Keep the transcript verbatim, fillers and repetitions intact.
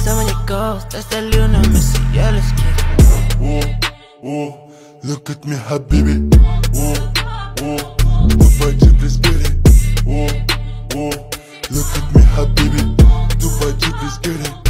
So many goals, desde Lionel Messi, yeah, let's get it. Oh, oh, look at me, habibi. Oh, oh, Dubai Jeep, let's get it. Oh, oh, look at me, habibi. Dubai Jeep, let's get it.